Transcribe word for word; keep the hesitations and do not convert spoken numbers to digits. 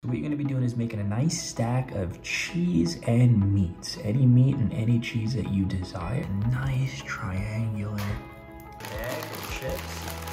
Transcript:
What you're gonna be doing is making a nice stack of cheese and meats. Any meat and any cheese that you desire. Nice triangular bag of chips.